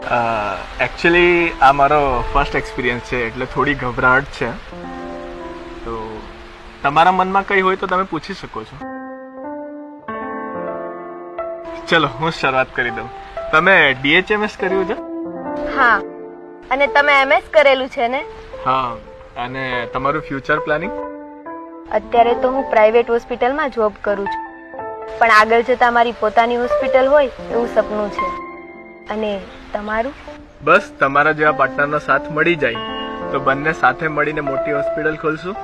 Actually આ મારો first experience છે એટલે થોડી ગભરાટ છે. તો તમારા મનમાં કંઈ હોય તો તમે પૂછી શકો છો. ચલો હું શરૂઆત કરી દઉં. તમે DHMS કર્યું છે? હા. અને તમે MS કરેલું છે ને? હા. અને તમારું ફ્યુચર પ્લાનિંગ? અત્યારે તો હું પ્રાઇવેટ હોસ્પિટલમાં જોબ કરું છું, પણ આગળ જતા મારી પોતાની હોસ્પિટલ હોય એવું સપનું છે. અને તમારું? બસ તમારા જેવા પાર્ટનરનો સાથ મળી જાય તો બંને સાથે મળીને મોટી હોસ્પિટલ ખોલશું.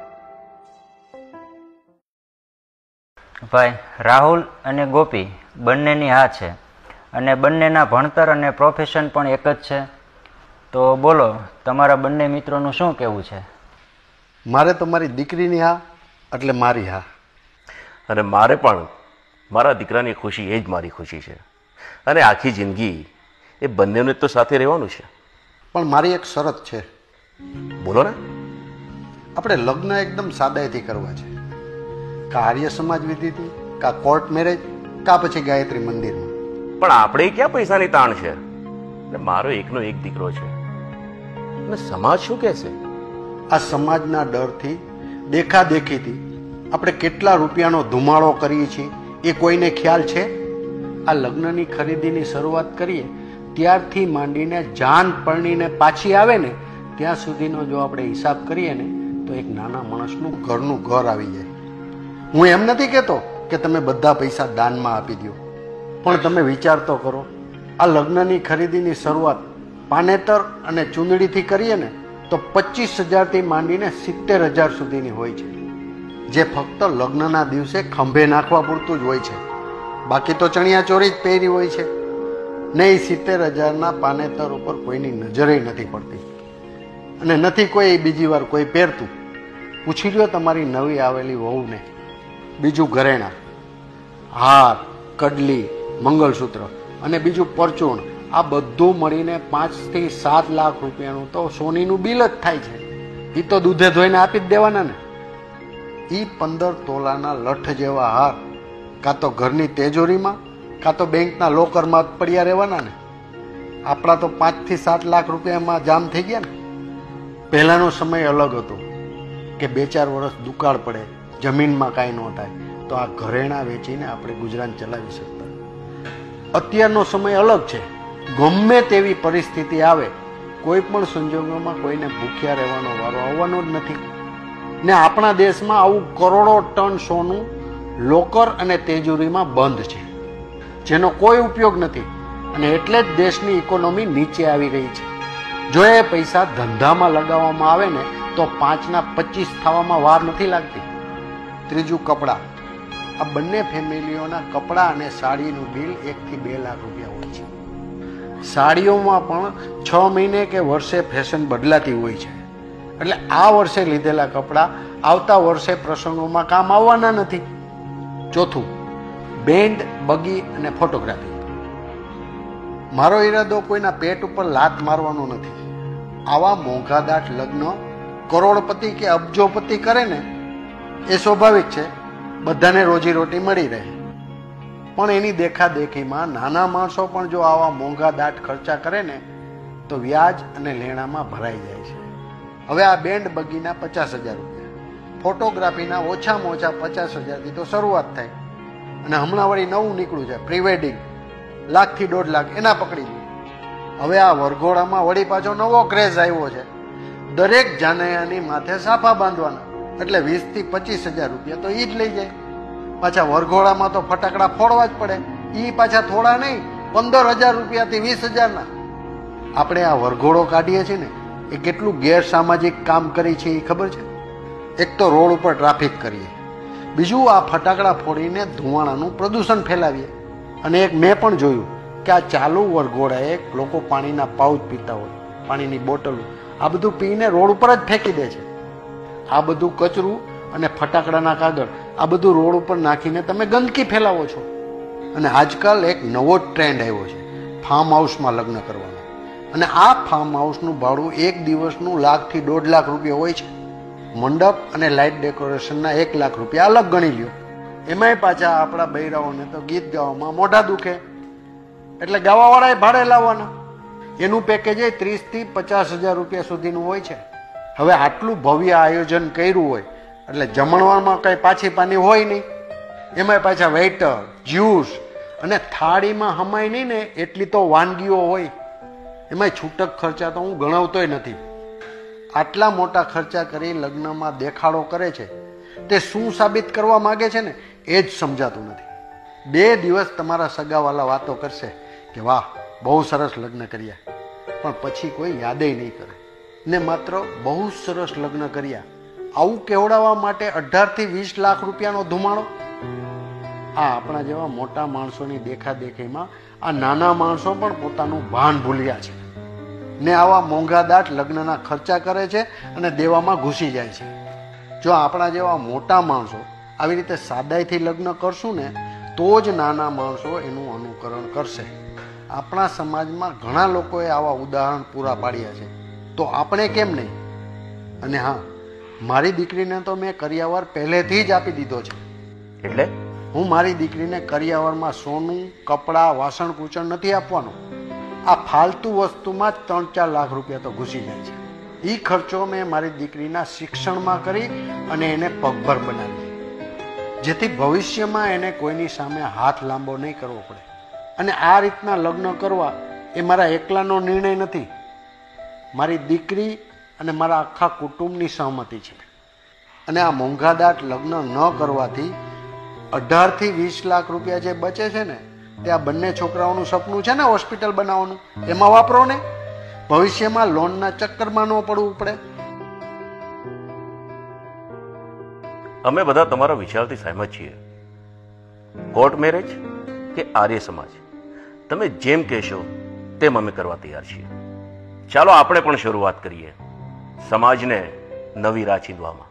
ભાઈ રાહુલ અને ગોપી બંનેની હા છે અને બંનેના ભણતર અને પ્રોફેશન પણ એક જ છે. તો બોલો, તમારા બંને મિત્રોનું શું કહેવું છે? મારે તો મારી દીકરીની હા એટલે મારી હા, અને મારે પણ મારા દીકરાની ખુશી એ જ મારી ખુશી છે. અને આખી જિંદગી એ બંનેને તો સાથે રહેવાનું છે. પણ મારી એક શરત છે. બોલો ને. આપણે લગ્ન એકદમ સાદાઈથી કરવા છે. કા આર્ય સમાજ વિધિથી, કા કોર્ટ મેરેજ, કા પછી ગાયત્રી મંદિરમાં. પણ આપણે ક્યાં પૈસાની તાણ છે? મારો એકનો એક દીકરો છે. અને સમાજ શું કહેશે? આ સમાજના ડરથી, દેખાદેખીથી આપણે કેટલા રૂપિયાનો ધુમાડો કરીએ છીએ એ કોઈને ખ્યાલ છે? આ લગ્નની ખરીદીની શરૂઆત કરીએ ત્યારથી માંડીને જાન પરણીને પાછી આવે ને ત્યાં સુધીનો જો આપણે હિસાબ કરીએ ને તો એક નાના માણસનું ઘરનું ઘર આવી જાય. હું એમ નથી કહેતો કે તમે બધા પૈસા દાનમાં આપી દો, પણ તમે વિચાર તો કરો, આ લગ્નની ખરીદીની શરૂઆત પાનેતર અને ચૂંદડીથી કરીએ ને તો 25,000થી માંડીને 70,000 સુધીની હોય છે, જે ફક્ત લગ્નના દિવસે ખંભે નાખવા પૂરતું જ હોય છે. બાકી તો ચણિયા ચોરી જ પહેરી હોય છે. નહીં 70,000ના પાનેતર ઉપર કોઈની નજરે નથી પડતી અને નથી કોઈ બીજી વાર કોઈ પહેરતું. પૂછી લ્યો તમારી નવી આવેલી વહુને. બીજું ઘરેણા, હાર, કડલી, મંગળસૂત્ર અને બીજું પરચૂર્ણ, આ બધું મળીને 5 થી 7 લાખ રૂપિયાનું તો સોનીનું બિલ જ થાય છે. એ તો દૂધે ધોઈને આપી જ દેવાના ને. એ 15 તોલાના લઠ જેવા હાર કાં તો ઘરની તિજોરીમાં કાં તો બેંકના લોકરમાં પડ્યા રહેવાના ને. આપણા તો 5 થી 7 લાખ રૂપિયામાં જામ થઈ ગયા ને. પહેલાંનો સમય અલગ હતો કે 2-4 વર્ષ દુકાળ પડે, જમીનમાં કાંઈ ન થાય તો આ ઘરેણાં વેચીને આપણે ગુજરાન ચલાવી શકતા. અત્યારનો સમય અલગ છે. ગમે તેવી પરિસ્થિતિ આવે, કોઈ પણ સંજોગોમાં કોઈને ભૂખ્યા રહેવાનો વારો આવવાનો જ નથી. ને આપણા દેશમાં આવું કરોડો ટન સોનું લોકર અને તેજોરીમાં બંધ છે, જેનો કોઈ ઉપયોગ નથી. અને એટલે જ દેશની ઇકોનોમી નીચે આવી રહી છે. જો એ પૈસા ધંધામાં લગાવવામાં આવે ને તો 5ના 25 થવામાં વાર નથી લાગતી. ત્રીજું, કપડાં. આ બંને ફેમિલીઓના કપડાં અને સાડીનું બિલ 1 થી 2 લાખ રૂપિયા હોય છે. સાડીઓમાં પણ 6 મહિને કે વર્ષે ફેશન બદલાતી હોય છે. એટલે આ વર્ષે લીધેલા કપડાં આવતા વર્ષે પ્રસંગોમાં કામ આવવાના નથી. ચોથું, બેન્ડ, બગી અને ફોટોગ્રાફી. મારો ઈરાદો કોઈના પેટ ઉપર લાત મારવાનો નથી. આવા મોંઘાદાટ લગ્ન કરોડપતિ કે અબજોપતિ કરે ને એ સ્વાભાવિક છે, બધાને રોજીરોટી મળી રહે. પણ એની દેખાદેખીમાં નાના માણસો પણ જો આવા મોંઘાદાટ ખર્ચા કરે ને તો વ્યાજ અને લેણામાં ભરાઈ જાય છે. હવે આ બેન્ડ બગીના 50,000 રૂપિયા, ફોટોગ્રાફીના ઓછામાં ઓછા 50,000થી તો શરૂઆત થાય. અને હમણાં વળી નવું નીકળ્યું છે પ્રી વેડિંગ, 1 લાખ થી 1.5 લાખ, એના પકડી લો. હવે આ વરઘોડામાં વળી પાછો નવો ક્રેઝ આવ્યો છે. દરેક જાનૈયાની માથે સાફા બાંધવાના, એટલે 20 થી 25,000 રૂપિયા તો એ જ લઈ જાય. પાછા વરઘોડામાં તો ફટાકડા ફોડવા જ પડે, એ પાછા થોડા નહીં, 15,000 રૂપિયાથી 20,000ના. આપણે આ વરઘોડો કાઢીએ છીએ ને એ કેટલું ગેરસામાજિક કામ કરી છે એ ખબર છે? એક તો રોડ ઉપર ટ્રાફિક કરીએ, બીજું આ ફટાકડા ફોડીને ધુવાણાનું પ્રદૂષણ ફેલાવીએ. અને એક મેં પણ જોયું કે આ ચાલુ વરઘોડાએ લોકો પાણીના પાઉચ પીતા હોય, પાણીની બોટલો, આ બધું પીને રોડ ઉપર જ ફેંકી દે છે. આ બધું કચરું અને ફટાકડાના કાગળ, આ બધું રોડ ઉપર નાખીને તમે ગંદકી ફેલાવો છો. અને આજકાલ એક નવો ટ્રેન્ડ આવ્યો છે, ફાર્મ હાઉસમાં લગ્ન કરવાનો. અને આ ફાર્મ હાઉસનું ભાડું એક દિવસનું 1 લાખ થી 1.5 લાખ રૂપિયા હોય છે. મંડપ અને લાઇટ ડેકોરેશનના 1 લાખ રૂપિયા અલગ ગણી લ્યો. એમાંય પાછા આપણા બૈરાઓને તો ગીત ગાવામાં મોઢા દુખે, એટલે ગાવાવાળાએ ભાડે લાવવાના. એનું પેકેજ 30 થી 50,000 રૂપિયા સુધીનું હોય છે. હવે આટલું ભવ્ય આયોજન કર્યું હોય એટલે જમણવારમાં કઈ પાછી પાની હોય નહીં, એમાં પાછા વેઇટર, જ્યુસ અને થાળીમાં હમાય નહીં ને એટલી તો વાનગીઓ હોય. એમાં છૂટક ખર્ચા તો હું ગણાવતોય નથી. આટલા મોટા ખર્ચા કરી લગ્નમાં દેખાડો કરે છે તે શું સાબિત કરવા માંગે છે ને એ જ સમજાતું નથી. 2 દિવસ તમારા સગાવાલા વાતો કરશે કે વાહ બહુ સરસ લગ્ન કર્યા, પણ પછી કોઈ યાદેય નહીં કરે ને માત્ર બહુ સરસ લગ્ન કર્યા આવું કેવડાવવા માટે 18 થી 20 લાખ રૂપિયાનો ધુમાડો. આ આપણા જેવા મોટા માણસોની દેખાદેખીમાં આ નાના માણસો પણ પોતાનું ભાન ભૂલ્યા છે ને આવા મોંઘાદાટ લગ્નના ખર્ચા કરે છે અને દેવામાં ઘૂસી જાય છે. જો આપણા જેવા મોટા માણસો આવી રીતે સાદાઈથી લગ્ન કરશું ને તો જ નાના માણસો એનું અનુકરણ કરશે. આપણા સમાજમાં ઘણા લોકોએ આવા ઉદાહરણ પૂરા પાડ્યા છે, તો આપણે કેમ નહીં? અને હા, મારી દીકરીને તો મેં કરિયાવર પહેલેથી જ આપી દીધો છે. એટલે હું મારી દીકરીને કરિયાવરમાં સોનું, કપડાં, વાસણ કૂચણ નથી આપવાનું. આ ફાલતુ વસ્તુમાં જ 3-4 લાખ રૂપિયા તો ઘૂસી જાય છે. એ ખર્ચો મેં મારી દીકરીના શિક્ષણમાં કરી અને એને પગભર બનાવી, જેથી ભવિષ્યમાં એને કોઈની સામે હાથ લાંબો નહીં કરવો પડે. અને આ રીતના લગ્ન કરવા એ મારા એકલાનો નિર્ણય નથી, મારી દીકરી અને મારા આખા કુટુંબની સહમતિ છે. અને આ મોંઘાદાટ લગ્ન ન કરવાથી 18 થી 20 લાખ રૂપિયા જે બચે છે ને તે આ બંને છોકરાઓનું સપનું છે ને હોસ્પિટલ બનાવવાનું, એમાં વાપરો ને. ભવિષ્યમાં લોનના ચક્કરમાં ન પડવું પડે. અમે બધા તમારા વિચારથી સહેમત છીએ. કોર્ટ મેરેજ કે આર્ય સમાજ, તમે જેમ કહેશો તેમ અમે કરવા તૈયાર છીએ. ચાલો આપણે પણ શરૂઆત કરીએ સમાજને નવી રાહ ચીંધવામાં.